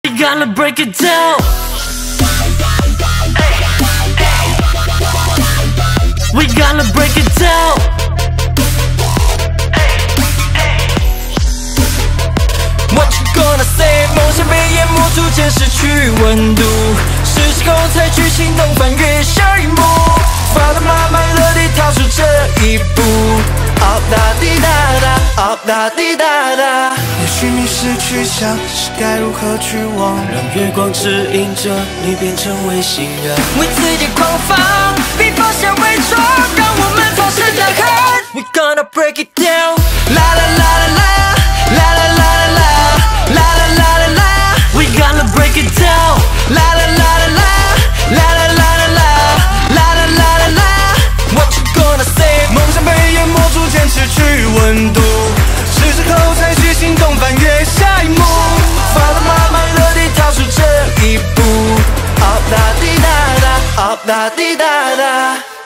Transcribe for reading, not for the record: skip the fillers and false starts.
We gonna break it down. We gonna break it down. What you gonna say？ 梦想被淹没，逐渐失去温度，是时候采取行动，翻越下一幕。发了妈妈热地跳出这一步。哦哒滴哒哒，哦哒滴哒哒。 也许你失去想是该如何去忘， 让月光指引着你变成为信仰，为自己狂放，比放下伪装，让我们放声大喊。We gonna break it down， 啦啦啦啦啦，啦啦啦啦啦，啦啦啦啦啦。We gonna break it down， 啦啦啦啦啦，啦啦啦啦啦，啦啦啦啦啦。What you gonna say？ 梦想被淹没，逐渐失去温度，是时候采取行动，翻越下一幕。 发了妈妈热地跳出这一步。哦哒滴哒哒，哦哒滴哒哒。